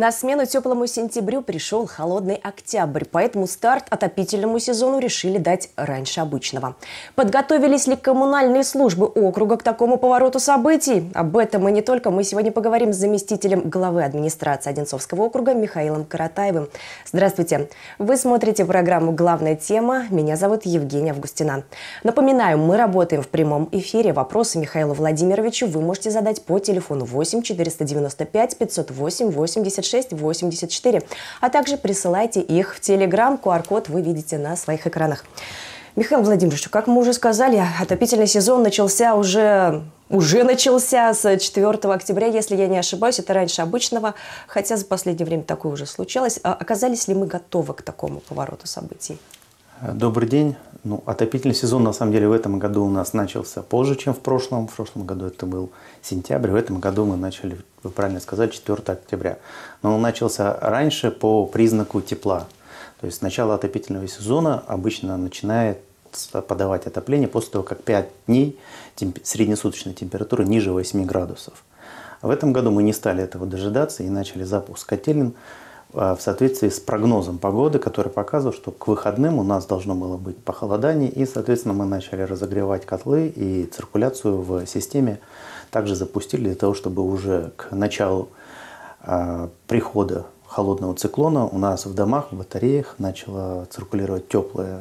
На смену теплому сентябрю пришел холодный октябрь, поэтому старт отопительному сезону решили дать раньше обычного. Подготовились ли коммунальные службы округа к такому повороту событий? Об этом и не только мы сегодня поговорим с заместителем главы администрации Одинцовского округа Михаилом Каратаевым. Здравствуйте! Вы смотрите программу «Главная тема». Меня зовут Евгения Августина. Напоминаю, мы работаем в прямом эфире. Вопросы Михаилу Владимировичу вы можете задать по телефону 8 495 508 86 84, а также присылайте их в Телеграм. QR-код вы видите на своих экранах. Михаил Владимирович, как мы уже сказали, отопительный сезон начался уже начался с 4 октября, если я не ошибаюсь, это раньше обычного, хотя за последнее время такое уже случалось. Оказались ли мы готовы к такому повороту событий? Добрый день. Отопительный сезон, на самом деле, в этом году у нас начался позже, чем в прошлом. В прошлом году это был сентябрь, в этом году мы начали, вы правильно сказали, 4 октября. Но он начался раньше по признаку тепла. То есть начало отопительного сезона обычно начинает подавать отопление после того, как 5 дней среднесуточная температура ниже 8 градусов. В этом году мы не стали этого дожидаться и начали запуск котелен в соответствии с прогнозом погоды, который показывал, что к выходным у нас должно было быть похолодание, и, соответственно, мы начали разогревать котлы и циркуляцию в системе также запустили для того, чтобы уже к началу прихода холодного циклона у нас в домах, в батареях начала циркулировать теплая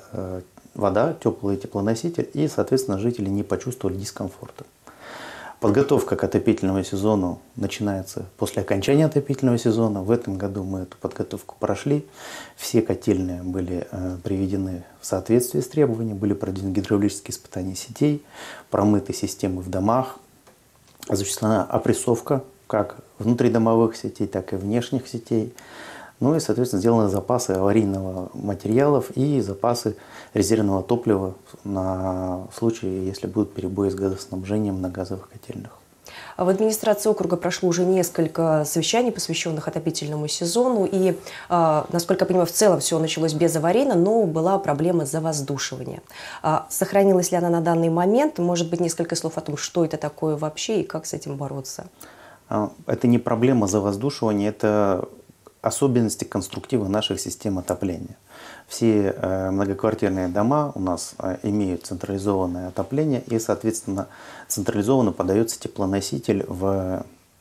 вода, теплый теплоноситель, и, соответственно, жители не почувствовали дискомфорта. Подготовка к отопительному сезону начинается после окончания отопительного сезона. В этом году мы эту подготовку прошли. Все котельные были приведены в соответствии с требованиями, были проведены гидравлические испытания сетей, промыты системы в домах, осуществлена опрессовка как внутридомовых сетей, так и внешних сетей. Ну и, соответственно, сделаны запасы аварийного материалов и запасы резервного топлива на случай, если будут перебои с газоснабжением на газовых котельных. В администрации округа прошло уже несколько совещаний, посвященных отопительному сезону. И, насколько я понимаю, в целом все началось безаварийно, но была проблема завоздушивания. Сохранилась ли она на данный момент? Может быть, несколько слов о том, что это такое вообще и как с этим бороться? Это не проблема завоздушивания, это особенности конструктива наших систем отопления. Все многоквартирные дома у нас имеют централизованное отопление, и, соответственно, централизованно подается теплоноситель в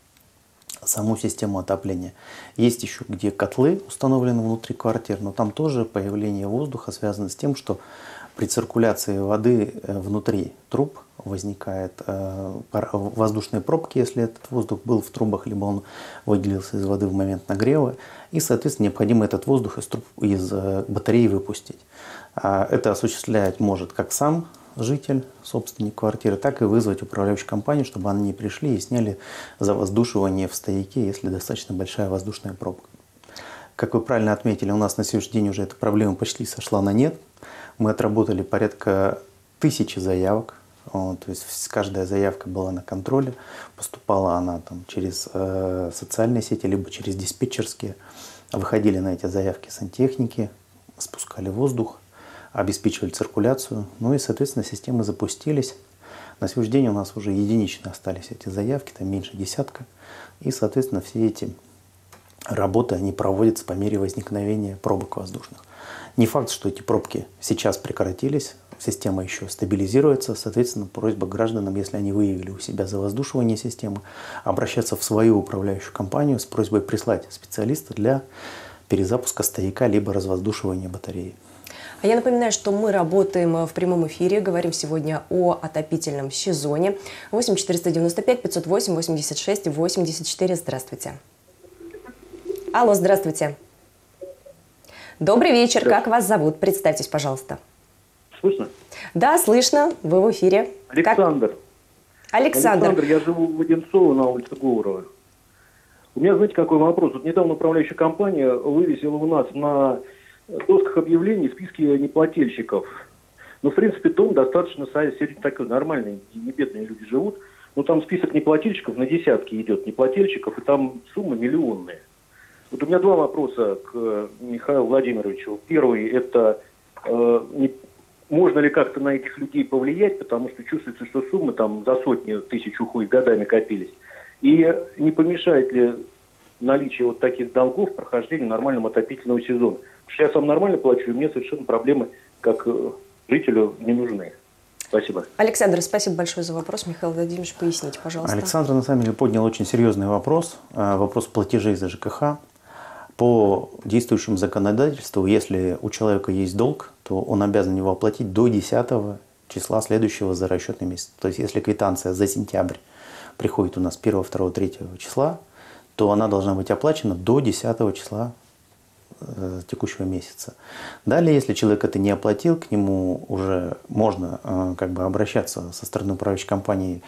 саму систему отопления. Есть еще где котлы установлены внутри квартир, но там тоже появление воздуха связано с тем, что при циркуляции воды внутри труб возникают воздушные пробки, если этот воздух был в трубах, либо он выделился из воды в момент нагрева. И, соответственно, необходимо этот воздух из батареи выпустить. Это осуществлять может как сам житель, собственник квартиры, так и вызвать управляющую компанию, чтобы они пришли и сняли завоздушивание в стояке, если достаточно большая воздушная пробка. Как вы правильно отметили, у нас на сегодняшний день уже эта проблема почти сошла на нет. Мы отработали порядка 1000 заявок. То есть каждая заявка была на контроле. Поступала она через социальные сети, либо через диспетчерские. Выходили на эти заявки сантехники, спускали воздух, обеспечивали циркуляцию. Ну и, соответственно, системы запустились. На сегодняшний день у нас уже единично остались эти заявки, там меньше десятка. И, соответственно, все эти работы они проводятся по мере возникновения пробок воздушных. Не факт, что эти пробки сейчас прекратились, система еще стабилизируется. Соответственно, просьба гражданам, если они выявили у себя завоздушивание системы, обращаться в свою управляющую компанию с просьбой прислать специалиста для перезапуска стояка либо развоздушивания батареи. А я напоминаю, что мы работаем в прямом эфире, говорим сегодня о отопительном сезоне. 8 495 508 86 84. Здравствуйте. Алло, здравствуйте. Добрый вечер. Как вас зовут? Представьтесь, пожалуйста. Слышно? Да, слышно. Вы в эфире. Александр. Александр, я живу в Одинцово на улице Говорова. У меня, знаете, какой вопрос? Вот недавно управляющая компания вывесила у нас на досках объявлений списки неплательщиков. Ну, в принципе, дом достаточно такой нормальный, не бедные люди живут. Но там список неплательщиков на десятки идет неплательщиков, и там суммы миллионные. Вот у меня два вопроса к Михаилу Владимировичу. Первый – это можно ли как-то на этих людей повлиять, потому что чувствуется, что суммы там за сотни тысяч уходят, годами копились. И не помешает ли наличие вот таких долгов в прохождении нормального отопительного сезона. Потому что я сам нормально плачу, и мне совершенно проблемы как жителю не нужны. Спасибо. Александр, спасибо большое за вопрос. Михаил Владимирович, поясните, пожалуйста. Александр, на самом деле, поднял очень серьезный вопрос. Вопрос платежей за ЖКХ. По действующему законодательству, если у человека есть долг, то он обязан его оплатить до 10 числа следующего за расчетный месяц. То есть, если квитанция за сентябрь приходит у нас 1, 2, 3 числа, то она должна быть оплачена до 10 числа текущего месяца. Далее, если человек это не оплатил, к нему уже можно обращаться со стороны управляющей компании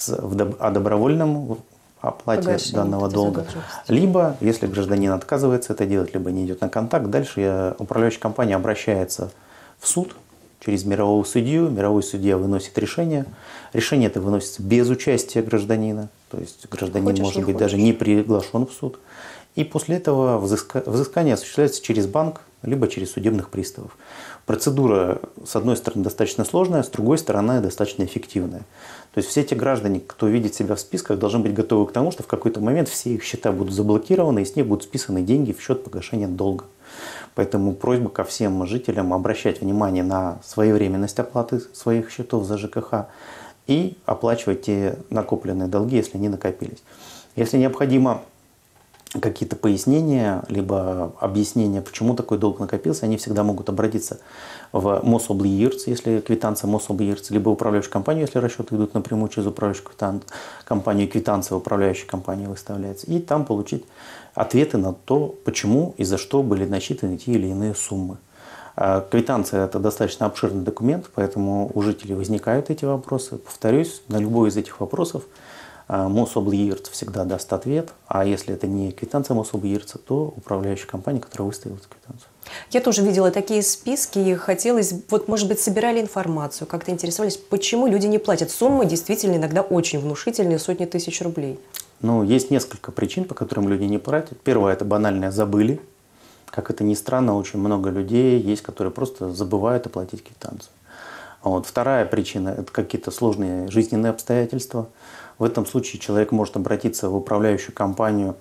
о добровольном оплате данного долга. Либо, если гражданин отказывается это делать, либо не идет на контакт, дальше управляющая компания обращается в суд через мирового судью. Мировой судья выносит решение. Решение это выносится без участия гражданина. То есть гражданин может быть даже не приглашен в суд. И после этого взыскание осуществляется через банк, либо через судебных приставов. Процедура, с одной стороны, достаточно сложная, с другой стороны, достаточно эффективная. То есть все те граждане, кто видит себя в списках, должны быть готовы к тому, что в какой-то момент все их счета будут заблокированы, и с них будут списаны деньги в счет погашения долга. Поэтому просьба ко всем жителям обращать внимание на своевременность оплаты своих счетов за ЖКХ и оплачивать те накопленные долги, если они накопились. Если необходимо какие-то пояснения, либо объяснения, почему такой долг накопился, они всегда могут обратиться в Мособлиирц, если квитанция Мособлиирц, либо управляющую компанию, если расчеты идут напрямую через управляющую компанию, квитанция управляющей компании выставляется, и там получить ответы на то, почему и за что были насчитаны те или иные суммы. Квитанция – это достаточно обширный документ, поэтому у жителей возникают эти вопросы. Повторюсь, на любой из этих вопросов Мособлиирц всегда даст ответ, а если это не квитанция Мособлиирца, то управляющая компания, которая выставила эту квитанцию. Я тоже видела такие списки и хотелось, может быть, собирали информацию, как-то интересовались, почему люди не платят. Суммы действительно иногда очень внушительные, сотни тысяч рублей. Есть несколько причин, по которым люди не платят. Первое – это банальное забыли. Как это ни странно, очень много людей есть, которые просто забывают оплатить квитанцию. Вторая причина – это какие-то сложные жизненные обстоятельства. В этом случае человек может обратиться в управляющую компанию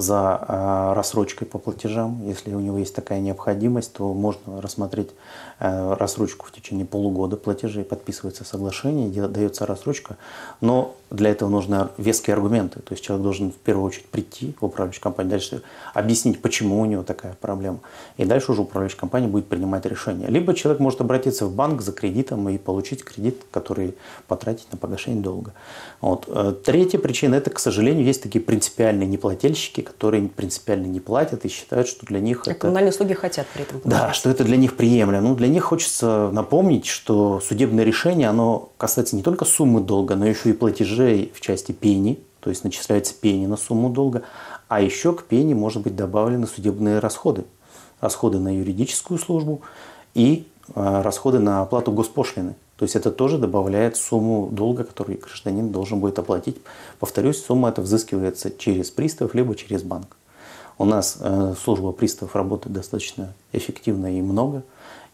за рассрочкой по платежам. Если у него есть такая необходимость, то можно рассмотреть рассрочку в течение полугода платежей, подписывается соглашение, дается рассрочка. Но для этого нужны веские аргументы. То есть человек должен в первую очередь прийти в управляющую компанию, дальше объяснить, почему у него такая проблема. И дальше уже управляющая компания будет принимать решение. Либо человек может обратиться в банк за кредитом и получить кредит, который потратить на погашение долга. Третья причина – это, к сожалению, есть такие принципиальные неплательщики, которые принципиально не платят и считают, что для них это… Коммунальные услуги хотят при этом платить. Да, что это для них приемлемо. Для них хочется напомнить, что судебное решение, оно касается не только суммы долга, но еще и платежей в части пени, то есть начисляется пени на сумму долга, а еще к пени может быть добавлены судебные расходы. Расходы на юридическую службу и расходы на оплату госпошлины. То есть это тоже добавляет сумму долга, который гражданин должен будет оплатить. Повторюсь, сумма эта взыскивается через приставов, либо через банк. У нас служба приставов работает достаточно эффективно и много.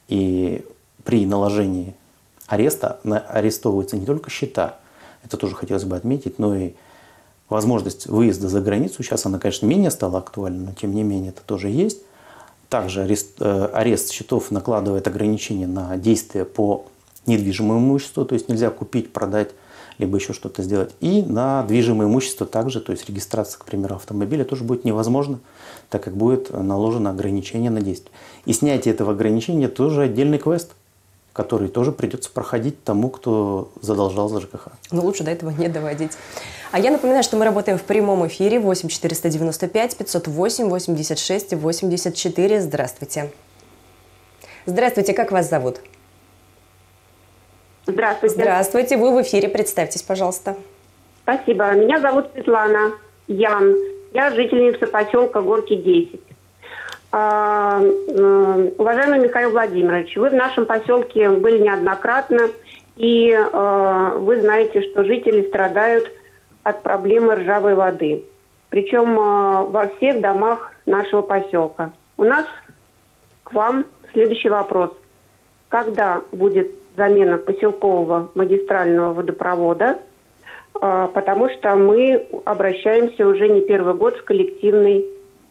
И при наложении ареста арестовываются не только счета, это тоже хотелось бы отметить, но и возможность выезда за границу. Сейчас она, конечно, менее стала актуальна, но тем не менее это тоже есть. Также арест счетов накладывает ограничения на действия по недвижимому имуществу, то есть нельзя купить, продать, либо еще что-то сделать. И на движимое имущество также, то есть регистрация, к примеру, автомобиля тоже будет невозможно, так как будет наложено ограничение на действие. И снятие этого ограничения тоже отдельный квест, который тоже придется проходить тому, кто задолжал за ЖКХ. Но лучше до этого не доводить. А я напоминаю, что мы работаем в прямом эфире 8 495 508 86 84. Здравствуйте. Здравствуйте, как вас зовут? Здравствуйте. Здравствуйте, вы в эфире, представьтесь, пожалуйста. Спасибо. Меня зовут Светлана Ян. Я жительница поселка Горки 10. Уважаемый Михаил Владимирович, вы в нашем поселке были неоднократно, и вы знаете, что жители страдают от проблемы ржавой воды. Причем во всех домах нашего поселка. У нас к вам следующий вопрос. Когда будет замена поселкового магистрального водопровода? потому что мы обращаемся уже не первый год с коллективной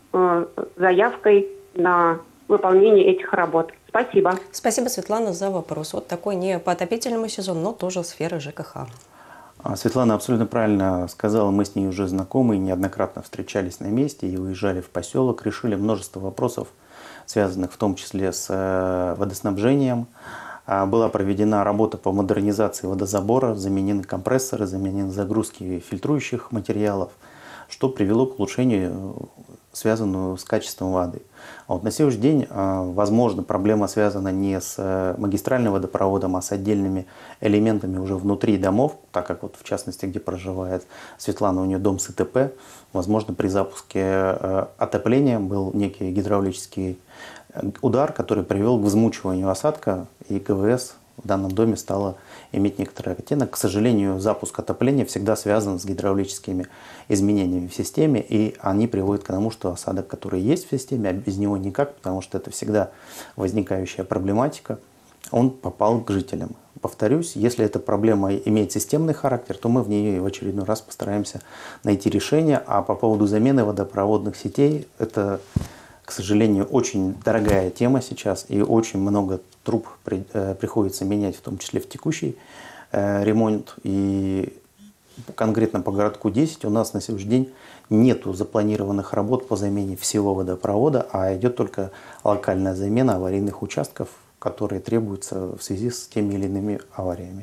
заявкой на выполнение этих работ. Спасибо. Спасибо, Светлана, за вопрос. Вот такой не по отопительному сезону, но тоже сферы ЖКХ. Светлана абсолютно правильно сказала, мы с ней уже знакомы, неоднократно встречались на месте и уезжали в поселок, решили множество вопросов, связанных в том числе с водоснабжением. Была проведена работа по модернизации водозабора, заменены компрессоры, заменены загрузки фильтрующих материалов, что привело к улучшению, связанную с качеством воды. А вот на сегодняшний день, возможно, проблема связана не с магистральным водопроводом, а с отдельными элементами уже внутри домов, так как вот в частности, где проживает Светлана, у нее дом с ИТП, возможно, при запуске отопления был некий гидравлический удар, который привел к взмучиванию осадка, и ГВС в данном доме стало иметь некоторый оттенок. К сожалению, запуск отопления всегда связан с гидравлическими изменениями в системе, и они приводят к тому, что осадок, который есть в системе, а без него никак, потому что это всегда возникающая проблематика, он попал к жителям. Повторюсь, если эта проблема имеет системный характер, то мы в нее в очередной раз постараемся найти решение. А по поводу замены водопроводных сетей, это, к сожалению, очень дорогая тема сейчас, и очень много труб приходится менять, в том числе в текущий ремонт. И конкретно по городку 10 у нас на сегодняшний день нету запланированных работ по замене всего водопровода, а идет только локальная замена аварийных участков, которые требуются в связи с теми или иными авариями.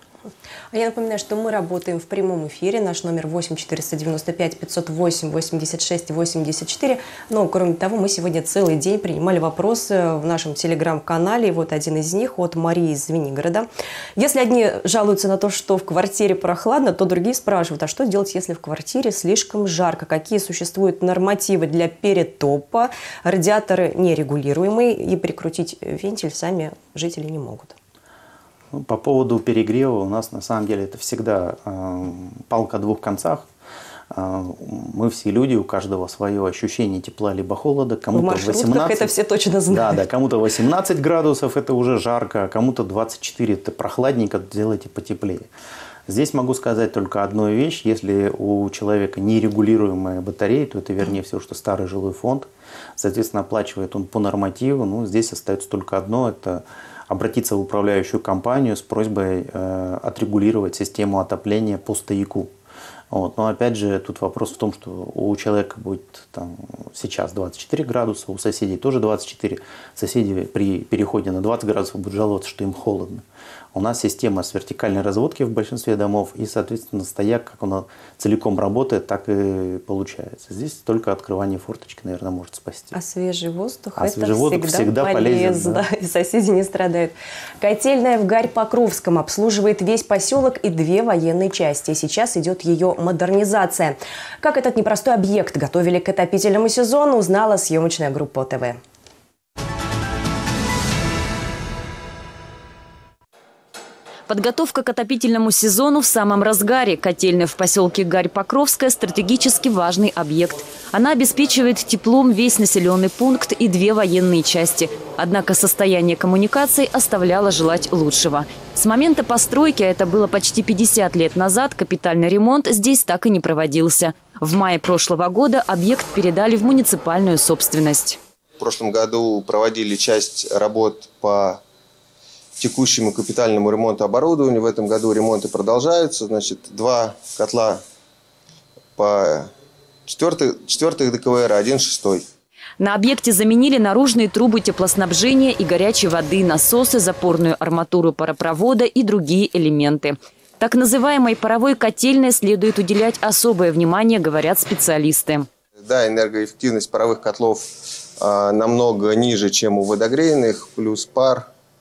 А я напоминаю, что мы работаем в прямом эфире. Наш номер 8 495 508 86 84. Но, кроме того, мы сегодня целый день принимали вопросы в нашем телеграм-канале. И вот один из них от Марии из Звенигорода. Если одни жалуются на то, что в квартире прохладно, то другие спрашивают, а что делать, если в квартире слишком жарко? Какие существуют нормативы для перетопа? Радиаторы нерегулируемые, и прикрутить вентиль сами жители не могут. По поводу перегрева у нас на самом деле это всегда палка о двух концах. Мы все люди, у каждого свое ощущение тепла либо холода. Кому-то 18, это все точно знают. Да, кому-то 18 градусов это уже жарко, а кому-то 24 это прохладненько, делайте потеплее. Здесь могу сказать только одну вещь. Если у человека нерегулируемая батарея, то это вернее всего, что старый жилой фонд. Соответственно, оплачивает он по нормативу. Ну, здесь остается только одно – это обратиться в управляющую компанию с просьбой отрегулировать систему отопления по стояку. Вот. Но опять же, тут вопрос в том, что у человека будет там, сейчас 24 градуса, у соседей тоже 24. Соседи при переходе на 20 градусов будут жаловаться, что им холодно. У нас система с вертикальной разводки в большинстве домов, и, соответственно, стояк, как он целиком работает, так и получается. Здесь только открывание форточки, наверное, может спасти. А свежий воздух, свежий воздух всегда полезен, да. И соседи не страдают. Котельная в Гарь-Покровском обслуживает весь поселок и 2 военные части. Сейчас идет ее модернизация. Как этот непростой объект готовили к отопительному сезону, узнала съемочная группа ОТВ. Подготовка к отопительному сезону в самом разгаре. Котельная в поселке Гарь-Покровская – стратегически важный объект. Она обеспечивает теплом весь населенный пункт и 2 военные части. Однако состояние коммуникаций оставляло желать лучшего. С момента постройки, а это было почти 50 лет назад, капитальный ремонт здесь так и не проводился. В мае прошлого года объект передали в муниципальную собственность. В прошлом году проводили часть работ по текущему капитальному ремонту оборудования. В этом году ремонты продолжаются. Значит, 2 котла по 4 ДКВР, 1 6. На объекте заменили наружные трубы теплоснабжения и горячей воды, насосы, запорную арматуру паропровода и другие элементы. Так называемой паровой котельной следует уделять особое внимание, говорят специалисты. Да, энергоэффективность паровых котлов намного ниже, чем у водогрейных, плюс пар.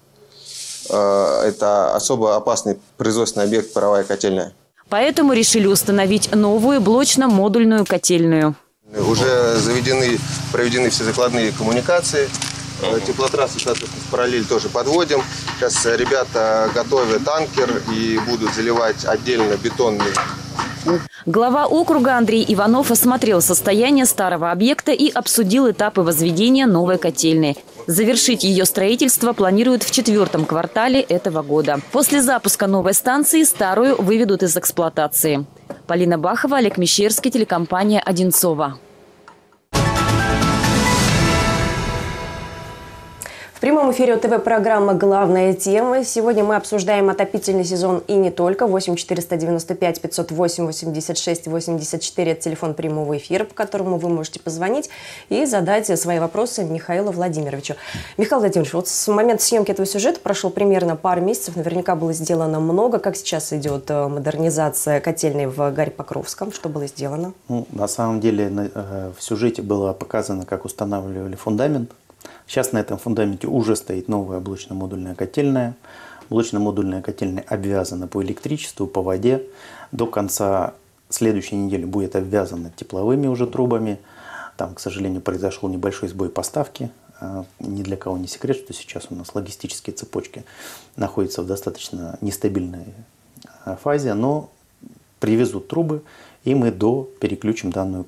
Это особо опасный производственный объект паровая котельная. Поэтому решили установить новую блочно-модульную котельную. Уже проведены все закладные коммуникации. Теплотрассы, соответственно, в параллель тоже подводим. Сейчас ребята готовят танкер и будут заливать отдельно бетонный Глава округа Андрей Иванов осмотрел состояние старого объекта и обсудил этапы возведения новой котельной. Завершить ее строительство планируют в 4-м квартале этого года. После запуска новой станции старую выведут из эксплуатации. Полина Бахова, Олег Мещерский, телекомпания «Одинцова». В прямом эфире ОТВ-программа «Главная тема». Сегодня мы обсуждаем отопительный сезон и не только. 8 495 508 86 84 – это телефон прямого эфира, по которому вы можете позвонить и задать свои вопросы Михаилу Владимировичу. Михаил Владимирович, вот с момента съемки этого сюжета прошло примерно пару месяцев. Наверняка было сделано много. Как сейчас идет модернизация котельной в Гарь-Покровском? Что было сделано? На самом деле в сюжете было показано, как устанавливали фундамент. Сейчас на этом фундаменте уже стоит новая блочно-модульная котельная. Блочно-модульная котельная обвязана по электричеству, по воде. До конца следующей недели будет обвязана тепловыми уже трубами. Там, к сожалению, произошел небольшой сбой поставки. Ни для кого не секрет, что сейчас у нас логистические цепочки находятся в достаточно нестабильной фазе, но привезут трубы, и мы подключим данную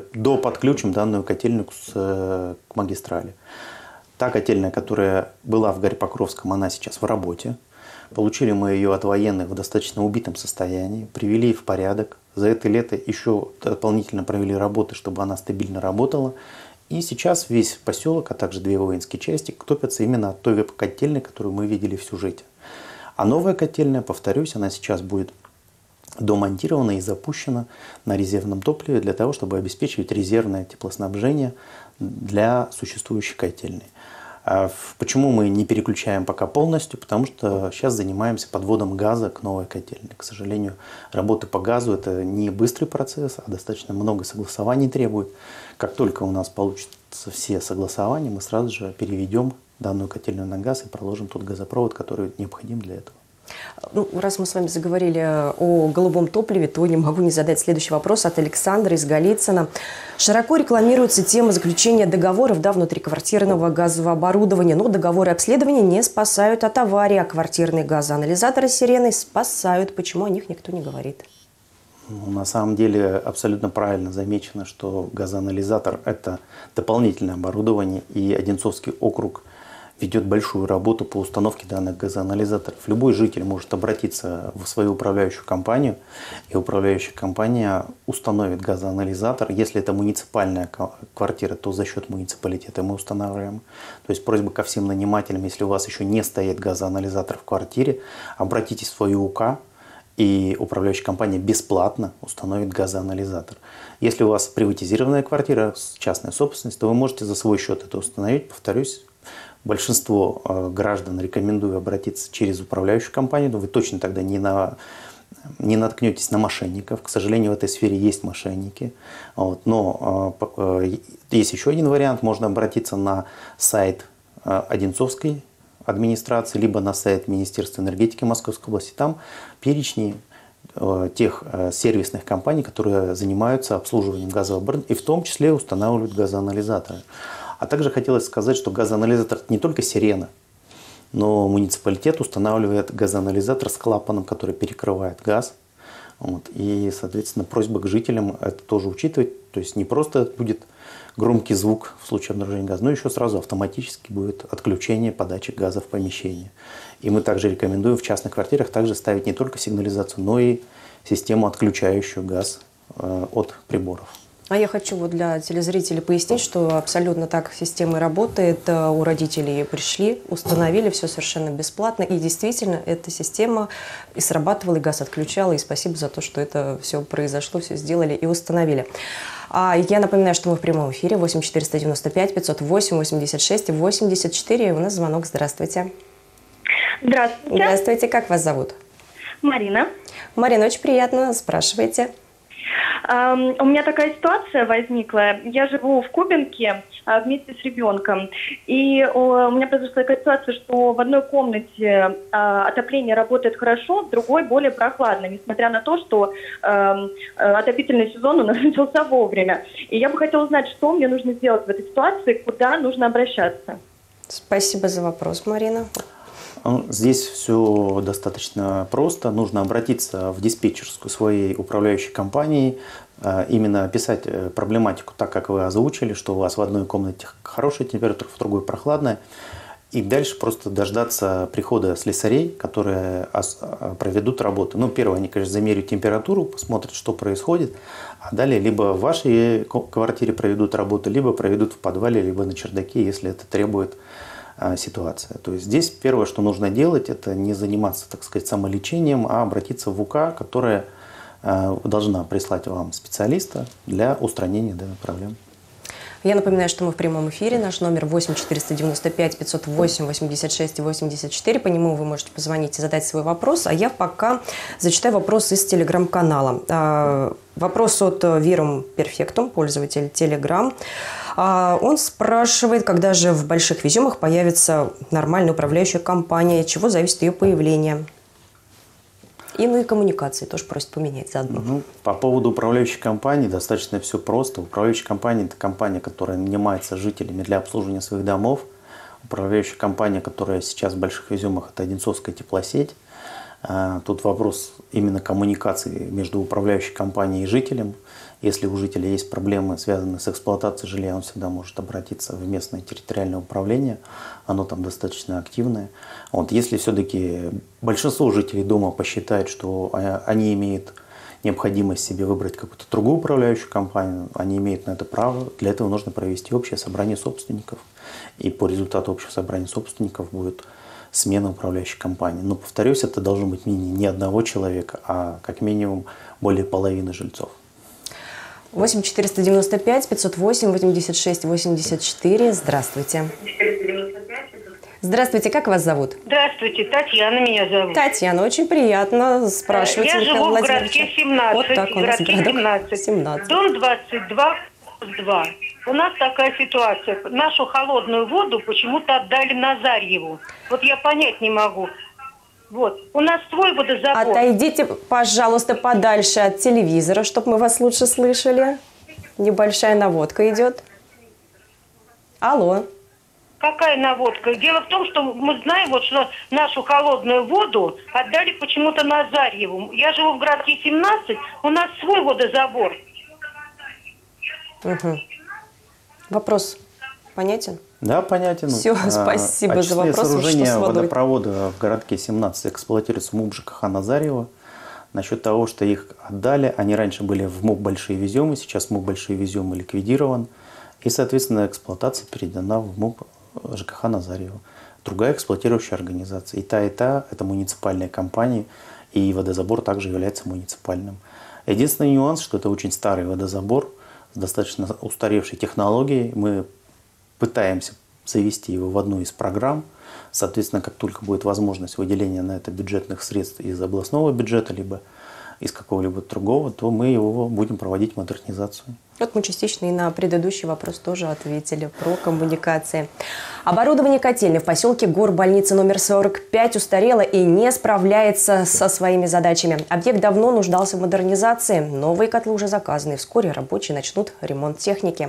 котельную к магистрали. Та котельная, которая была в Гарь-Покровском, она сейчас в работе. Получили мы ее от военных в достаточно убитом состоянии, привели в порядок. За это лето еще дополнительно провели работы, чтобы она стабильно работала. И сейчас весь поселок, а также 2 воинские части топятся именно от той котельной, которую мы видели в сюжете. А новая котельная, повторюсь, она сейчас будет домонтирована и запущена на резервном топливе для того, чтобы обеспечивать резервное теплоснабжение для существующей котельной. Почему мы не переключаем пока полностью? Потому что сейчас занимаемся подводом газа к новой котельной. К сожалению, работы по газу – это не быстрый процесс, а достаточно много согласований требует. Как только у нас получатся все согласования, мы сразу же переведем данную котельную на газ и проложим тот газопровод, который необходим для этого. Ну, раз мы с вами заговорили о голубом топливе, то не могу не задать следующий вопрос от Александра из Голицына. Широко рекламируется тема заключения договоров внутриквартирного газового оборудования, но договоры обследования не спасают от аварии, а квартирные газоанализаторы «Сирены» спасают. Почему о них никто не говорит? На самом деле абсолютно правильно замечено, что газоанализатор – это дополнительное оборудование, и Одинцовский округ ведет большую работу по установке данных газоанализаторов. Любой житель может обратиться в свою управляющую компанию, и управляющая компания установит газоанализатор. Если это муниципальная квартира, то за счет муниципалитета мы устанавливаем. То есть просьба ко всем нанимателям, если у вас еще не стоит газоанализатор в квартире, обратитесь в свою УК, и управляющая компания бесплатно установит газоанализатор. Если у вас приватизированная квартира, частная собственность, то вы можете за свой счет это установить. Повторюсь, большинство граждан рекомендую обратиться через управляющую компанию, но вы точно тогда не наткнетесь на мошенников. К сожалению, в этой сфере есть мошенники. Но есть еще один вариант. Можно обратиться на сайт Одинцовской администрации, либо на сайт Министерства энергетики Московской области. Там перечни тех сервисных компаний, которые занимаются обслуживанием газового оборудования, и в том числе устанавливают газоанализаторы. А также хотелось сказать, что газоанализатор – это не только «Сирена», но муниципалитет устанавливает газоанализатор с клапаном, который перекрывает газ. И, соответственно, просьба к жителям это тоже учитывать. То есть не просто будет громкий звук в случае обнаружения газа, но еще сразу автоматически будет отключение подачи газа в помещение. И мы также рекомендуем в частных квартирах также ставить не только сигнализацию, но и систему, отключающую газ от приборов. А я хочу вот для телезрителей пояснить, что абсолютно так система работает. У родителей пришли, установили все совершенно бесплатно. И действительно, эта система и срабатывала, и газ отключала. И спасибо за то, что это все произошло, все сделали и установили. Я напоминаю, что мы в прямом эфире. 8 495 508 86 84. И у нас звонок. Здравствуйте. Здравствуйте. Здравствуйте. Как вас зовут? Марина. Марина, очень приятно. Спрашивайте. У меня такая ситуация возникла. Я живу в Кубинке вместе с ребенком. И у меня произошла такая ситуация, что в одной комнате отопление работает хорошо, в другой более прохладно, несмотря на то, что отопительный сезон у нас начался вовремя. И я бы хотела узнать, что мне нужно сделать в этой ситуации, куда нужно обращаться. Спасибо за вопрос, Марина. Здесь все достаточно просто. Нужно обратиться в диспетчерскую своей управляющей компании, именно описать проблематику так, как вы озвучили, что у вас в одной комнате хорошая температура, в другой прохладная. И дальше просто дождаться прихода слесарей, которые проведут работу. Первое, они, конечно, замеряют температуру, посмотрят, что происходит. А далее либо в вашей квартире проведут работу, либо проведут в подвале, либо на чердаке, если это требует ситуация. То есть здесь первое, что нужно делать, это не заниматься, так сказать, самолечением, а обратиться в УК, которая должна прислать вам специалиста для устранения данной проблемы. Я напоминаю, что мы в прямом эфире. Наш номер 8 495 508 86 84. По нему вы можете позвонить и задать свой вопрос. А я пока зачитаю вопрос из телеграм-канала. Вопрос от Вирум Перфектум, пользователь Телеграм. Он спрашивает, когда же в больших веземах появится нормальная управляющая компания, от чего зависит ее появление. И коммуникации тоже просят поменять заодно. По поводу управляющей компании достаточно все просто. Управляющая компания – это компания, которая нанимается жителями для обслуживания своих домов. Управляющая компания, которая сейчас в больших веземах – это Одинцовская теплосеть. Тут вопрос именно коммуникации между управляющей компанией и жителем. Если у жителя есть проблемы, связанные с эксплуатацией жилья, он всегда может обратиться в местное территориальное управление. Оно там достаточно активное. Если все-таки большинство жителей дома посчитает, что они имеют необходимость себе выбрать какую-то другую управляющую компанию, они имеют на это право. Для этого нужно провести общее собрание собственников. И по результату общего собрания собственников будет смена управляющей компании. Но, повторюсь, это должно быть не одного человека, а как минимум более половины жильцов. 8 495 508 86 84. Здравствуйте. Здравствуйте, как вас зовут? Здравствуйте, Татьяна меня зовут. Татьяна, очень приятно. Спрашивайте, я живу в городке 17. Вот так, у нас городок 17. Дом 22, 2. У нас такая ситуация. Нашу холодную воду почему-то отдали Назарьеву. Я понять не могу. У нас свой водозабор. Отойдите, пожалуйста, подальше от телевизора, чтобы мы вас лучше слышали. Небольшая наводка идет. Алло. Какая наводка? Дело в том, что мы знаем, что нашу холодную воду отдали почему-то Назарьеву. Я живу в городке 17, у нас свой водозабор. Угу. Вопрос понятен? Да, понятен. Все, спасибо за вопрос. Сооружение водопровода в городке 17 эксплуатируется МУП ЖКХ Назарьева. Насчет того, что их отдали, они раньше были в МУП Большие Веземы, сейчас МУП Большие Веземы ликвидирован. И, соответственно, эксплуатация передана в МУП ЖКХ Назарьева. Другая эксплуатирующая организация. И та, это муниципальные компании, и водозабор также является муниципальным. Единственный нюанс, что это очень старый водозабор с достаточно устаревшей технологией. Мы пытаемся завести его в одну из программ. Соответственно, как только будет возможность выделения на это бюджетных средств из областного бюджета, либо из какого-либо другого, то мы его будем проводить модернизацию. Мы частично и на предыдущий вопрос тоже ответили про коммуникации. Оборудование котельной в поселке Горбольница номер 45 устарело и не справляется со своими задачами. Объект давно нуждался в модернизации. Новые котлы уже заказаны. Вскоре рабочие начнут ремонт техники.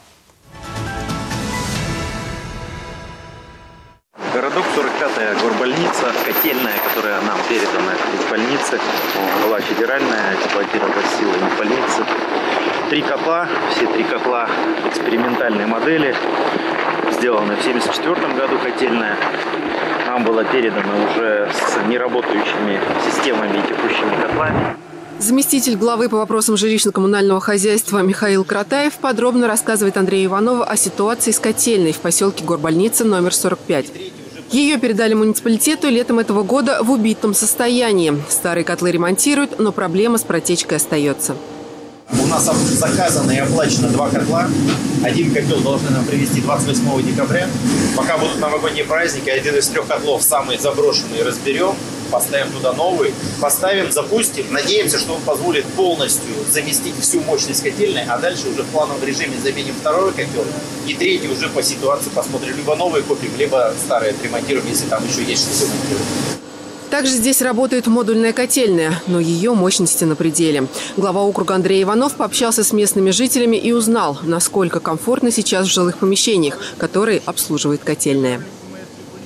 Городок 45-я горбольница, котельная, которая нам передана из больницы, была федеральная, эксплуатировалась силами больницы. 3 котла, все 3 котла экспериментальной модели, сделаны в 1974 году котельная. Нам была передана уже с неработающими системами и текущими котлами. Заместитель главы по вопросам жилищно-коммунального хозяйства Михаил Кратаев подробно рассказывает Андрею Иванову о ситуации с котельной в поселке Горбольница номер 45. Ее передали муниципалитету летом этого года в убитом состоянии. Старые котлы ремонтируют, но проблема с протечкой остается. У нас заказано и оплачено 2 котла. Один котел должны нам привезти 28 декабря. Пока будут новогодние праздники, один из 3 котлов, самый заброшенный, разберем. Поставим туда новый. Поставим, запустим. Надеемся, что он позволит полностью заместить всю мощность котельной. А дальше уже в плановом режиме заменим 2-й котел. И 3-й уже по ситуации посмотрим. Либо новые купим, либо старые отремонтируем, если там еще есть что ремонтировать. Также здесь работает модульная котельная, но ее мощности на пределе. Глава округа Андрей Иванов пообщался с местными жителями и узнал, насколько комфортно сейчас в жилых помещениях, которые обслуживает котельная.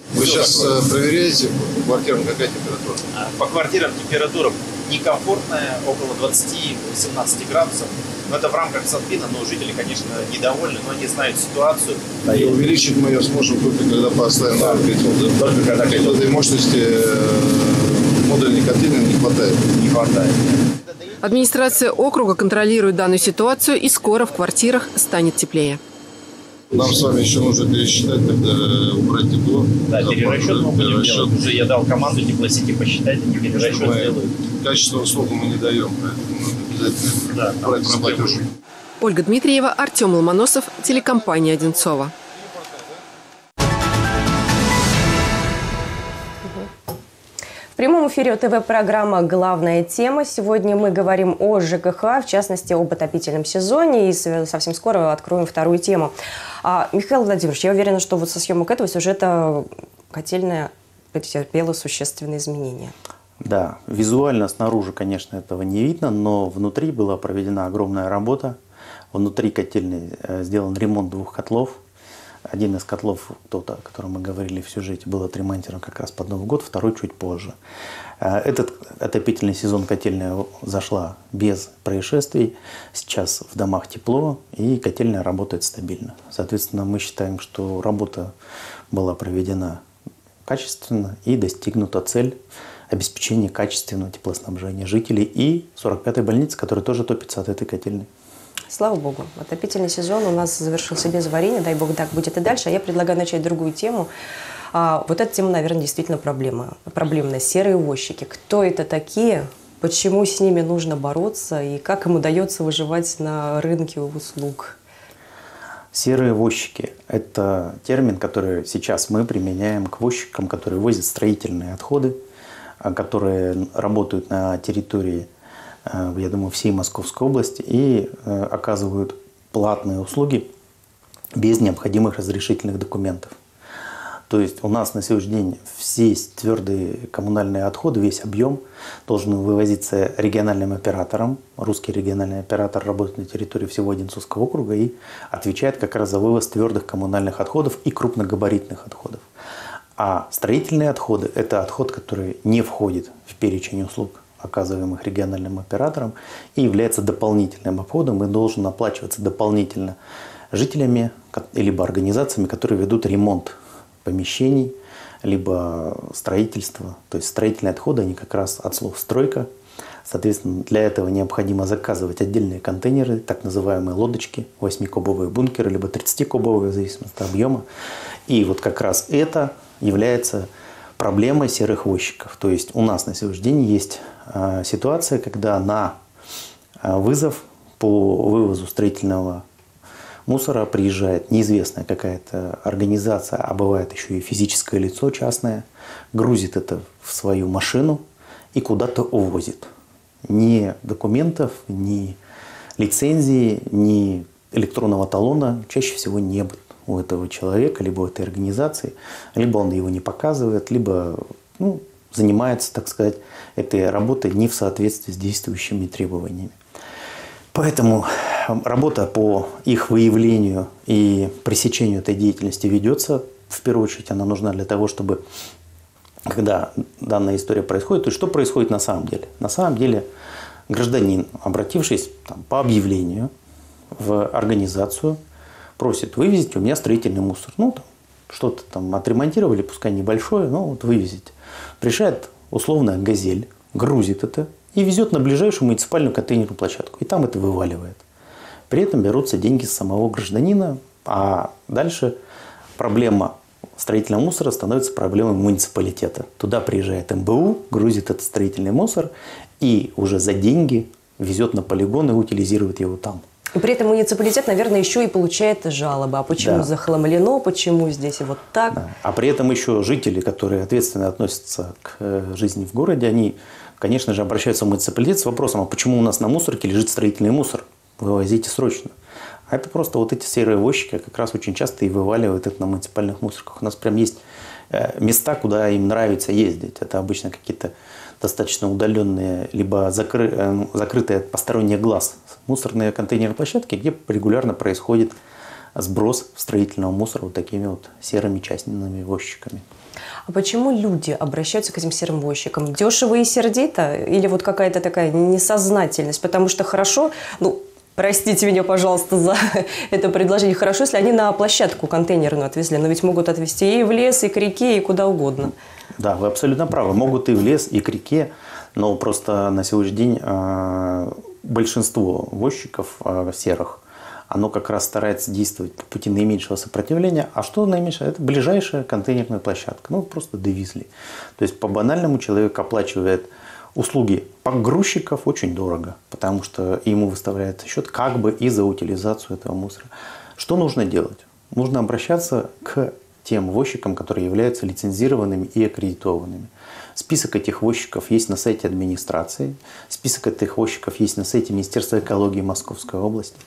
Вы сейчас проверяете по квартирам, какая температура? По квартирам температура некомфортная, около 20-18 градусов. Но это в рамках Сатпина, но жители, конечно, недовольны, но они знают ситуацию. И увеличить мы ее сможем только когда поставим новый котел, да? Только когда котел. Этой мощности модульной котлины не хватает. Не хватает. Администрация округа контролирует данную ситуацию, и скоро в квартирах станет теплее. Нам с вами еще нужно пересчитать, тогда убрать тепло. Да, перерасчет мы будем делать. Уже я дал команду теплосети посчитать, они перерасчет сделают. Качественную услугу мы не даем, поэтому надо обязательно брать работу. Ольга Дмитриева, Артем Ломоносов, телекомпания «Одинцова». В прямом эфире ОТВ-программа «Главная тема». Сегодня мы говорим о ЖКХ, в частности, об отопительном сезоне. И совсем скоро откроем вторую тему. Михаил Владимирович, я уверена, что вот со съемок этого сюжета котельная претерпела существенные изменения. Да, визуально снаружи, конечно, этого не видно, но внутри была проведена огромная работа. Внутри котельной сделан ремонт 2 котлов. Один из котлов, тот, о котором мы говорили в сюжете, был отремонтирован как раз под Новый год, второй чуть позже. Этот отопительный сезон котельная зашла без происшествий. Сейчас в домах тепло, и котельная работает стабильно. Соответственно, мы считаем, что работа была проведена качественно и достигнута цель обеспечения качественного теплоснабжения жителей и 45-й больницы, которая тоже топится от этой котельной. Слава богу, отопительный сезон у нас завершился без аварийный, дай бог так будет и дальше. А я предлагаю начать другую тему. Вот эта тема, наверное, действительно проблемная. Серые возчики. Кто это такие? Почему с ними нужно бороться? И как им удается выживать на рынке услуг? Серые возчики – это термин, который сейчас мы применяем к возчикам, которые возят строительные отходы, которые работают на территории, я думаю, всей Московской области и оказывают платные услуги без необходимых разрешительных документов. То есть у нас на сегодняшний день все твердые коммунальные отходы, весь объем должен вывозиться региональным оператором. Русский региональный оператор работает на территории всего Одинцовского округа и отвечает как раз за вывоз твердых коммунальных отходов и крупногабаритных отходов. А строительные отходы – это отход, который не входит в перечень услуг, оказываемых региональным оператором, и является дополнительным обходом и должен оплачиваться дополнительно жителями либо организациями, которые ведут ремонт помещений, либо строительство. То есть строительные отходы, они как раз от слов «стройка». Соответственно, для этого необходимо заказывать отдельные контейнеры, так называемые лодочки, 8-кубовые бункеры, либо 30-кубовые, в зависимости от объема. И вот как раз это является проблемой серых возчиков. То есть у нас на сегодняшний день есть ситуация, когда на вызов по вывозу строительного мусора приезжает неизвестная какая-то организация, а бывает еще и физическое лицо частное, грузит это в свою машину и куда-то увозит. Ни документов, ни лицензии, ни электронного талона чаще всего нет у этого человека, либо у этой организации, либо он его не показывает, либо занимается, так сказать, этой работой не в соответствии с действующими требованиями. Поэтому работа по их выявлению и пресечению этой деятельности ведется. В первую очередь она нужна для того, чтобы, когда данная история происходит, то что происходит на самом деле? На самом деле гражданин, обратившись по объявлению в организацию, просит: вывезите у меня строительный мусор. Что-то там отремонтировали, пускай небольшое, вывезите. Приезжает условная «Газель», грузит это и везет на ближайшую муниципальную контейнерную площадку. И там это вываливает. При этом берутся деньги с самого гражданина, а дальше проблема строительного мусора становится проблемой муниципалитета. Туда приезжает МБУ, грузит этот строительный мусор и уже за деньги везет на полигон и утилизирует его там. И при этом муниципалитет, наверное, еще и получает жалобы. А почему захламлено, почему здесь и вот так? Да. А при этом еще жители, которые ответственно относятся к жизни в городе, они, конечно же, обращаются в муниципалитет с вопросом: а почему у нас на мусорке лежит строительный мусор? Вывозите срочно. А это просто вот эти серые возчики как раз очень часто и вываливают это на муниципальных мусорках. У нас прям есть места, куда им нравится ездить. Это обычно какие-то достаточно удаленные, либо закрытые от посторонних глаз мусорные контейнерные площадки, где регулярно происходит сброс строительного мусора вот такими вот серыми частными возчиками. А почему люди обращаются к этим серым возчикам? Дешево и сердито? Или вот какая-то такая несознательность? Потому что хорошо, простите меня, пожалуйста, за это предложение, хорошо, если они на площадку контейнерную отвезли, но ведь могут отвезти и в лес, и к реке, и куда угодно. Да, вы абсолютно правы. Могут и в лес, и к реке, но просто на сегодняшний день большинство возчиков серых, оно как раз старается действовать по пути наименьшего сопротивления. А что наименьшее? Это ближайшая контейнерная площадка. Просто довезли. То есть по-банальному человек оплачивает услуги погрузчиков очень дорого, потому что ему выставляется счет как бы и за утилизацию этого мусора. Что нужно делать? Нужно обращаться к тем возчикам, которые являются лицензированными и аккредитованными. Список этих возчиков есть на сайте администрации, список этих возчиков есть на сайте Министерства экологии Московской области.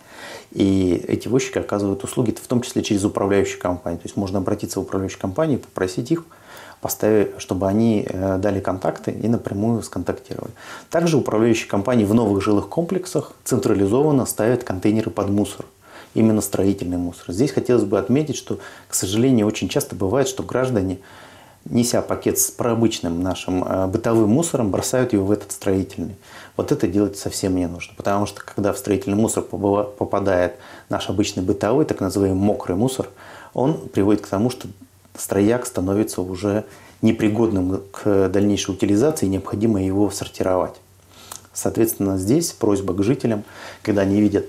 И эти возчики оказывают услуги, в том числе через управляющие компании. То есть можно обратиться в управляющую компанию и попросить их, чтобы они дали контакты и напрямую сконтактировали. Также управляющие компании в новых жилых комплексах централизованно ставят контейнеры под мусор. Именно строительный мусор. Здесь хотелось бы отметить, что, к сожалению, очень часто бывает, что граждане, неся пакет с обычным нашим бытовым мусором, бросают его в этот строительный. Вот это делать совсем не нужно. Потому что, когда в строительный мусор попадает наш обычный бытовой, так называемый мокрый мусор, он приводит к тому, что стройяк становится уже непригодным к дальнейшей утилизации, и необходимо его сортировать. Соответственно, здесь просьба к жителям, когда они видят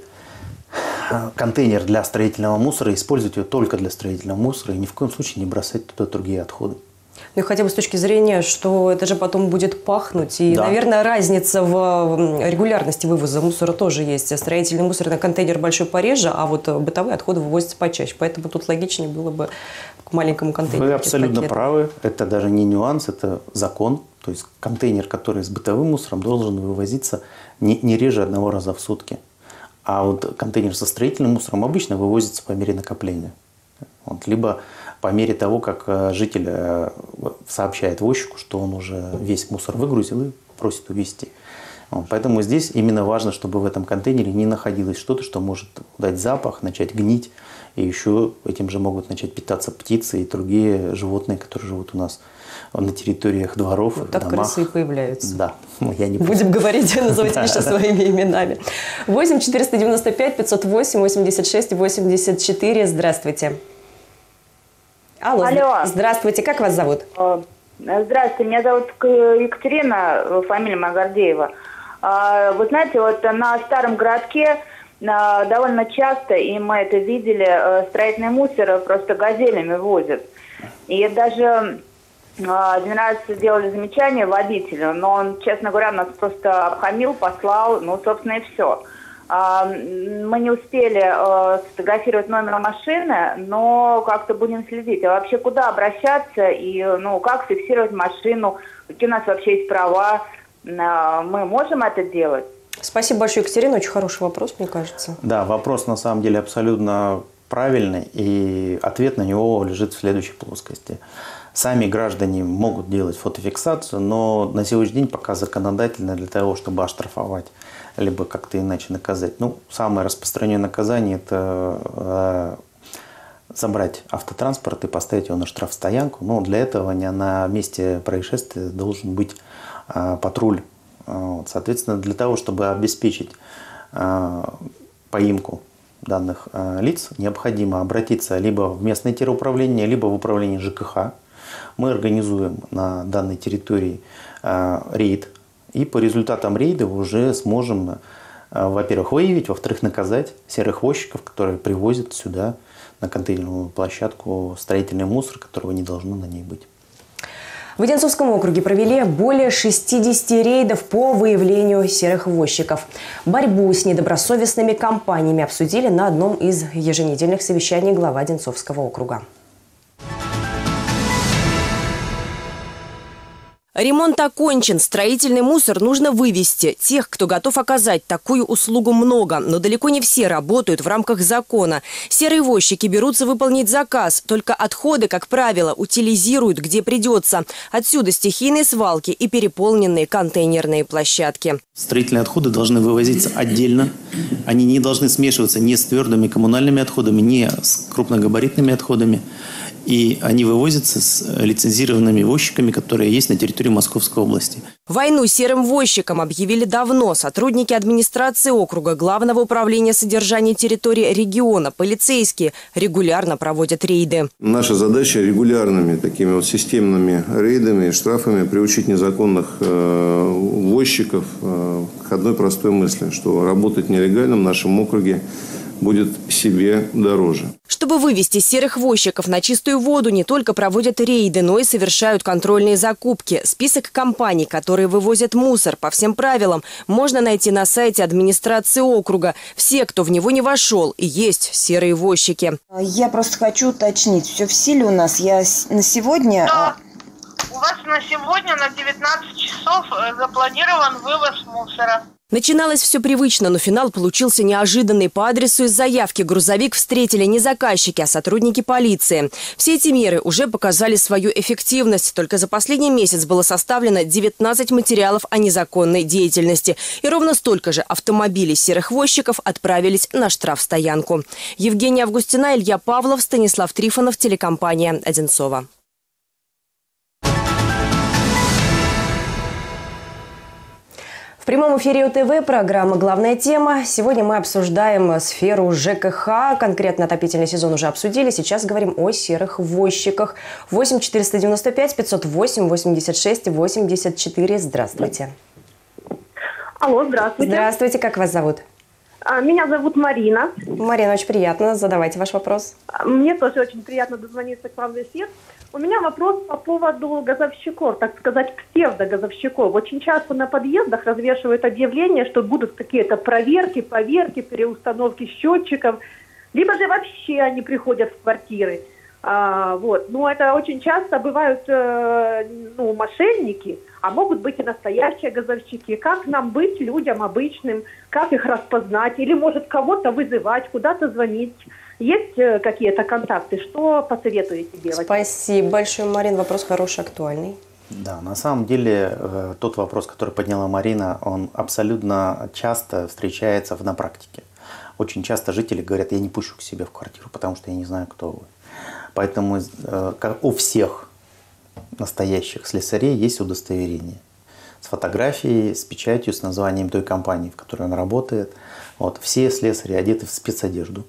контейнер для строительного мусора, использовать его только для строительного мусора и ни в коем случае не бросать туда другие отходы. Ну и хотя бы с точки зрения, что это же потом будет пахнуть. И, наверное, разница в регулярности вывоза мусора тоже есть. Строительный мусор на контейнер большой пореже, а вот бытовые отходы вывозятся почаще. Поэтому тут логичнее было бы к маленькому контейнеру. Вы абсолютно правы. Это даже не нюанс, это закон. То есть контейнер, который с бытовым мусором, должен вывозиться не реже одного раза в сутки. А вот контейнер со строительным мусором обычно вывозится по мере накопления. Либо по мере того, как житель сообщает возчику, что он уже весь мусор выгрузил и просит увезти. Поэтому здесь именно важно, чтобы в этом контейнере не находилось что-то, что может дать запах, начать гнить. И еще этим же могут начать питаться птицы и другие животные, которые живут у нас на территориях дворов, вот так домах. крысы и появляются. Да, я не Будем говорить, называйте вещи своими именами. 8 495 508 86 84. Здравствуйте. Алло. Здравствуйте. Как вас зовут? Здравствуйте. Меня зовут Екатерина, фамилия моя Гордеева. Вы знаете, вот на Старом городке довольно часто, и мы это видели, строительный мусор просто газелями возят. И даже один раз сделали замечание водителю, но он, честно говоря, нас просто обхамил, послал, собственно, и все. Мы не успели сфотографировать номер машины, но как-то будем следить. А вообще куда обращаться и как фиксировать машину, какие у нас вообще есть права, мы можем это делать? Спасибо большое, Екатерина. Очень хороший вопрос, мне кажется. Да, вопрос на самом деле абсолютно правильный, и ответ на него лежит в следующей плоскости. Сами граждане могут делать фотофиксацию, но на сегодняшний день пока законодательно для того, чтобы оштрафовать, либо как-то иначе наказать. Самое распространенное наказание – это забрать автотранспорт и поставить его на штрафстоянку. Но для этого на месте происшествия должен быть патруль. Соответственно, для того, чтобы обеспечить поимку данных лиц, необходимо обратиться либо в местное теруправление, либо в управление ЖКХ. Мы организуем на данной территории рейд, и по результатам рейда уже сможем, во-первых, выявить, во-вторых, наказать серых возчиков, которые привозят сюда на контейнерную площадку строительный мусор, которого не должно на ней быть. В Одинцовском округе провели более 60 рейдов по выявлению серых возчиков. Борьбу с недобросовестными компаниями обсудили на одном из еженедельных совещаний главы Одинцовского округа. Ремонт окончен, строительный мусор нужно вывести. Тех, кто готов оказать такую услугу, много, но далеко не все работают в рамках закона. Серые возчики берутся выполнить заказ, только отходы, как правило, утилизируют где придется. Отсюда стихийные свалки и переполненные контейнерные площадки. Строительные отходы должны вывозиться отдельно. Они не должны смешиваться ни с твердыми коммунальными отходами, ни с крупногабаритными отходами. И они вывозятся с лицензированными возчиками, которые есть на территории Московской области. Войну серым возчикам объявили давно. Сотрудники администрации округа, Главного управления содержания территории региона, полицейские регулярно проводят рейды. Наша задача регулярными такими вот системными рейдами, штрафами приучить незаконных возчиков к одной простой мысли, что работать нелегально в нашем округе будет себе дороже. Чтобы вывести серых возчиков на чистую воду, не только проводят рейды, но и совершают контрольные закупки. Список компаний, которые вывозят мусор по всем правилам, можно найти на сайте администрации округа. Все, кто в него не вошел, и есть серые возчики. Я просто хочу уточнить, все в силе у нас. Я на сегодня... Да. У вас на сегодня на 19 часов запланирован вывоз мусора. Начиналось все привычно, но финал получился неожиданный. По адресу из заявки грузовик встретили не заказчики, а сотрудники полиции. Все эти меры уже показали свою эффективность. Только за последний месяц было составлено 19 материалов о незаконной деятельности. И ровно столько же автомобилей серых возчиков отправились на штрафстоянку. Евгения Августина, Илья Павлов, Станислав Трифонов, телекомпания «Одинцово». В прямом эфире УТВ программа «Главная тема». Сегодня мы обсуждаем сферу ЖКХ. Конкретно отопительный сезон уже обсудили. Сейчас говорим о серых возчиках. 8 495 508 86 84. Здравствуйте. Алло, здравствуйте. Здравствуйте. Как вас зовут? Меня зовут Марина. Марина, очень приятно. Задавайте ваш вопрос. Мне тоже очень приятно дозвониться к вам в эфир. У меня вопрос по поводу газовщиков, так сказать, псевдогазовщиков. Очень часто на подъездах развешивают объявления, что будут какие-то проверки, переустановки счетчиков, либо же вообще они приходят в квартиры. Но это очень часто бывают мошенники, а могут быть и настоящие газовщики. Как нам быть людям обычным, как их распознать, или может кого-то вызывать, куда-то звонить? Есть какие-то контакты? Что посоветуете делать? Спасибо большое, Марин. Вопрос хороший, актуальный. Да, на самом деле тот вопрос, который подняла Марина, он абсолютно часто встречается на практике. Очень часто жители говорят: я не пущу к себе в квартиру, потому что я не знаю, кто вы. Поэтому у всех настоящих слесарей есть удостоверение с фотографией, с печатью, с названием той компании, в которой он работает. Все слесари одеты в спецодежду.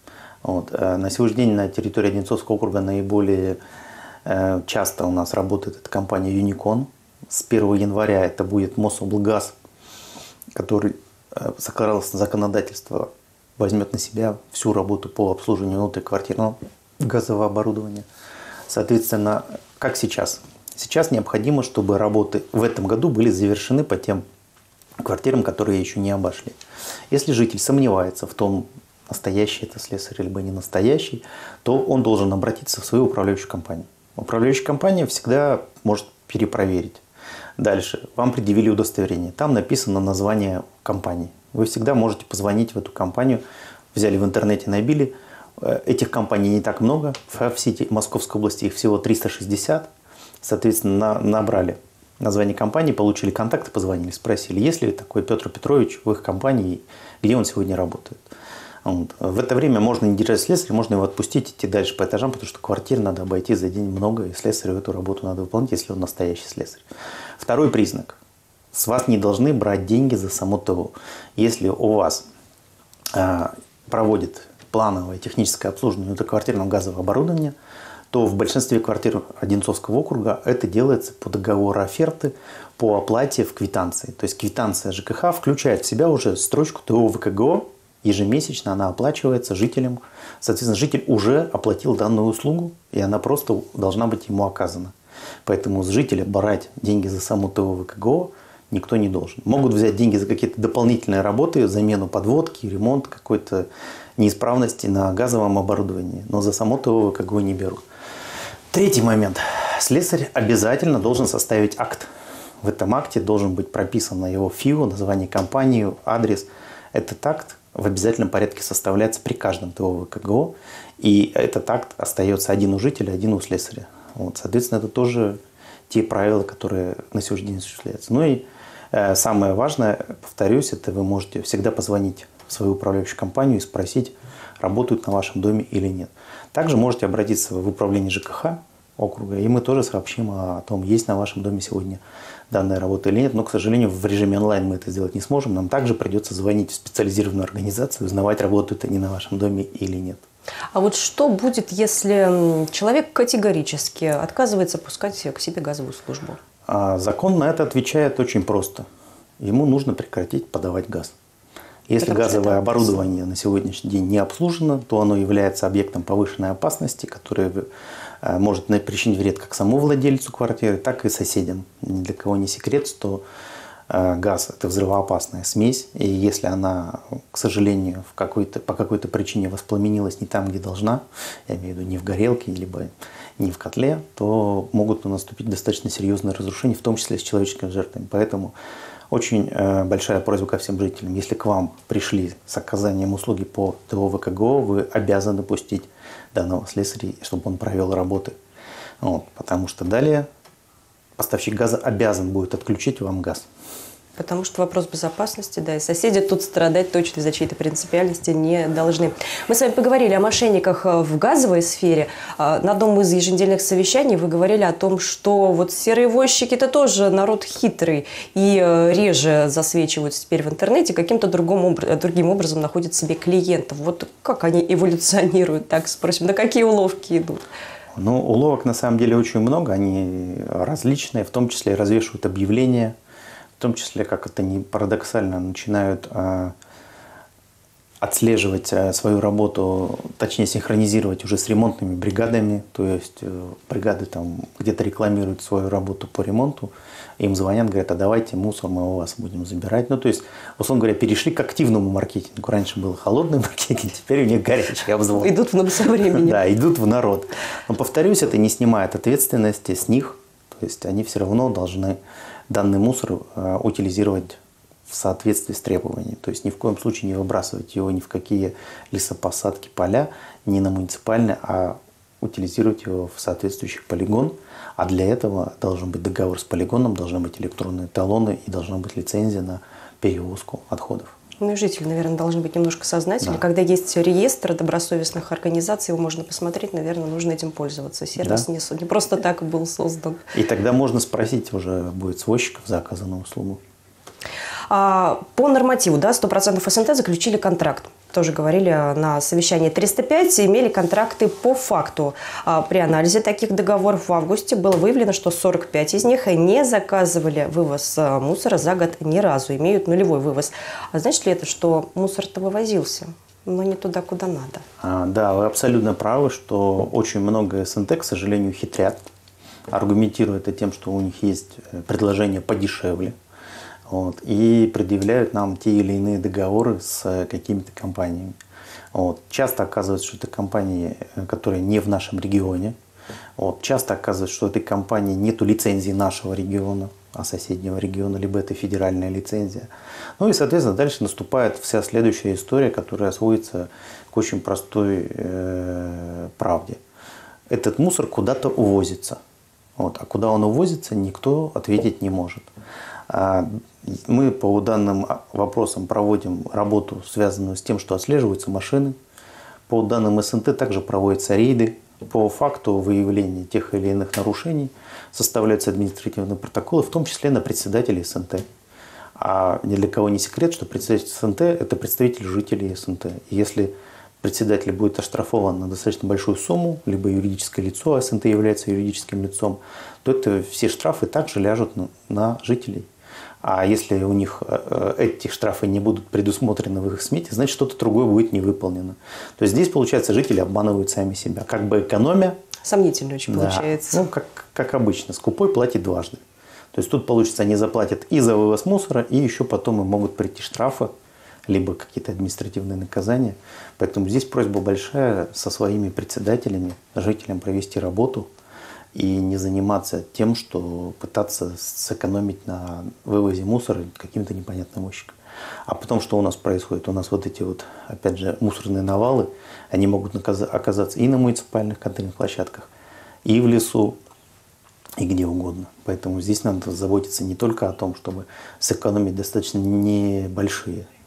На сегодняшний день на территории Одинцовского округа наиболее часто у нас работает эта компания «Юникон». С 1 января это будет Мособлгаз, который, согласно законодательству, возьмет на себя всю работу по обслуживанию внутриквартирного газового оборудования. Соответственно, как сейчас? Сейчас необходимо, чтобы работы в этом году были завершены по тем квартирам, которые еще не обошли. Если житель сомневается в том, настоящий это слесарь либо не настоящий, то он должен обратиться в свою управляющую компанию. Управляющая компания всегда может перепроверить. Дальше. Вам предъявили удостоверение. Там написано название компании. Вы всегда можете позвонить в эту компанию. Взяли в интернете, набили. Этих компаний не так много. В сети Московской области их всего 360. Соответственно, набрали название компании, получили контакты, позвонили, спросили, есть ли такой Петр Петрович в их компании, где он сегодня работает. В это время можно не держать слесаря, можно его отпустить, идти дальше по этажам, потому что квартир надо обойти за день много, и слесарю эту работу надо выполнять, если он настоящий слесарь. Второй признак. С вас не должны брать деньги за само ТО. Если у вас проводит плановое техническое обслуживание внутриквартирного газового оборудования, то в большинстве квартир Одинцовского округа это делается по договору оферты по оплате в квитанции. То есть квитанция ЖКХ включает в себя уже строчку ТО ВКГО. Ежемесячно она оплачивается жителям. Соответственно, житель уже оплатил данную услугу, и она просто должна быть ему оказана. Поэтому с жителя брать деньги за саму ТО ВКГО никто не должен. Могут взять деньги за какие-то дополнительные работы, замену подводки, ремонт какой-то неисправности на газовом оборудовании, но за само ТО ВКГО не берут. Третий момент. Слесарь обязательно должен составить акт. В этом акте должен быть прописано его ФИО, название компании, адрес. Этот акт в обязательном порядке составляется при каждом ТО ВКГО, и этот акт остается один у жителя, один у слесаря. Соответственно, это тоже те правила, которые на сегодняшний день осуществляются. Ну и самое важное, повторюсь, это вы можете всегда позвонить в свою управляющую компанию и спросить, работают на вашем доме или нет. Также можете обратиться в управление ЖКХ округа, и мы тоже сообщим о том, есть на вашем доме сегодня данная работа или нет. Но, к сожалению, в режиме онлайн мы это сделать не сможем. Нам также придется звонить в специализированную организацию, узнавать, работают они на вашем доме или нет. А вот что будет, если человек категорически отказывается пускать к себе газовую службу? Закон на это отвечает очень просто. Ему нужно прекратить подавать газ. Если газовое оборудование на сегодняшний день не обслужено, то оно является объектом повышенной опасности, который может причинить вред как самому владельцу квартиры, так и соседям. Ни для кого не секрет, что газ – это взрывоопасная смесь, и если она, к сожалению, по какой-то причине воспламенилась не там, где должна, я имею в виду не в горелке, либо не в котле, то могут наступить достаточно серьезные разрушения, в том числе с человеческими жертвами. Поэтому очень большая просьба ко всем жителям. Если к вам пришли с оказанием услуги по ТО ВКГО, вы обязаны пустить данного слесаря, чтобы он провел работы. Потому что далее поставщик газа обязан будет отключить вам газ. Потому что вопрос безопасности, да, и соседи тут страдать точно из-за чьей-то принципиальности не должны. Мы с вами поговорили о мошенниках в газовой сфере. На одном из еженедельных совещаний вы говорили о том, что вот серые возчики – это тоже народ хитрый и реже засвечиваются теперь в интернете, каким-то другим образом находят себе клиентов. Вот как они эволюционируют, так спросим, на какие уловки идут? Уловок на самом деле очень много, они различные, в том числе развешивают объявления, в том числе, как это ни парадоксально, начинают отслеживать свою работу, точнее синхронизировать уже с ремонтными бригадами, то есть бригады там где-то рекламируют свою работу по ремонту, им звонят, говорят, а давайте мусор мы у вас будем забирать. То есть, условно говоря, перешли к активному маркетингу. Раньше был холодный маркетинг, теперь у них горячий обзвон. Идут в ногу со временем. Да, идут в народ. Но, повторюсь, это не снимает ответственности с них, то есть они все равно должны данный мусор утилизировать в соответствии с требованиями. То есть ни в коем случае не выбрасывать его ни в какие лесопосадки, поля, не на муниципальные, а утилизировать его в соответствующий полигон. А для этого должен быть договор с полигоном, должны быть электронные талоны и должна быть лицензия на перевозку отходов. И жители, наверное, должны быть немножко сознательны. Да. Когда есть реестр добросовестных организаций, его можно посмотреть, наверное, нужно этим пользоваться. Сервис не просто так был создан. И тогда можно спросить уже будет свозчиков за оказанную услугу. По нормативу, 100% СНТ заключили контракт. Тоже говорили на совещании 305, имели контракты по факту. При анализе таких договоров в августе было выявлено, что 45 из них не заказывали вывоз мусора за год ни разу, имеют нулевой вывоз. А значит ли это, что мусор-то вывозился, но не туда, куда надо? Да, вы абсолютно правы, что очень много СНТ, к сожалению, хитрят, аргументируя это тем, что у них есть предложение подешевле. И предъявляют нам те или иные договоры с какими-то компаниями. Часто оказывается, что это компании, которые не в нашем регионе. Часто оказывается, что у этой компании нет лицензии нашего региона, а соседнего региона, либо это федеральная лицензия. И, соответственно, дальше наступает вся следующая история, которая сводится к очень простой правде. Этот мусор куда-то увозится. А куда он увозится, никто ответить не может. Мы по данным вопросам проводим работу, связанную с тем, что отслеживаются машины. По данным СНТ также проводятся рейды. По факту выявления тех или иных нарушений составляются административные протоколы, в том числе на председателей СНТ. А ни для кого не секрет, что председатель СНТ – это представитель жителей СНТ. И если председатель будет оштрафован на достаточно большую сумму, либо юридическое лицо, а СНТ является юридическим лицом, то все штрафы также ляжут на жителей. А если у них эти штрафы не будут предусмотрены в их смете, значит, что-то другое будет не выполнено. То есть здесь, получается, жители обманывают сами себя. Как бы экономя. Сомнительно очень получается. Как обычно, скупой платит дважды. То есть тут, получится, они заплатят и за вывоз мусора, и еще потом им могут прийти штрафы, либо какие-то административные наказания. Поэтому здесь просьба большая со своими председателями, жителям провести работу и не заниматься тем, что пытаться сэкономить на вывозе мусора каким-то непонятным возчиком. А потом, что у нас происходит? У нас эти опять же, мусорные навалы, они могут оказаться и на муниципальных контейнерных площадках, и в лесу, и где угодно. Поэтому здесь надо заботиться не только о том, чтобы сэкономить достаточно небольшие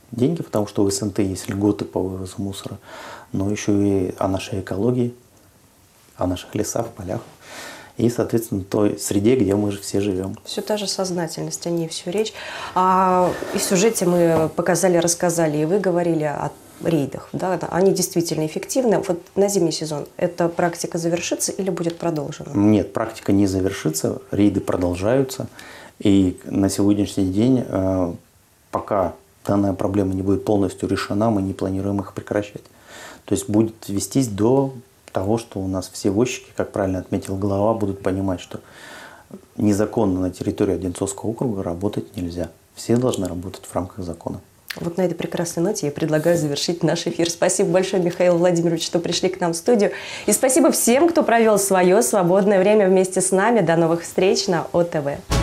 деньги, потому что у СНТ есть льготы по вывозу мусора, но еще и о нашей экологии, о наших лесах, полях и, соответственно, той среде, где мы же все живем. Все та же сознательность, о ней все речь. И в сюжете мы показали, рассказали, и вы говорили о рейдах. Да? Они действительно эффективны. Вот на зимний сезон эта практика завершится или будет продолжена? Нет, практика не завершится, рейды продолжаются. И на сегодняшний день, пока данная проблема не будет полностью решена, мы не планируем их прекращать. То есть будет вестись до того, что у нас все возчики, как правильно отметил глава, будут понимать, что незаконно на территории Одинцовского округа работать нельзя. Все должны работать в рамках закона. Вот на этой прекрасной ноте я предлагаю завершить наш эфир. Спасибо большое, Михаил Владимирович, что пришли к нам в студию. И спасибо всем, кто провел свое свободное время вместе с нами. До новых встреч на ОТВ.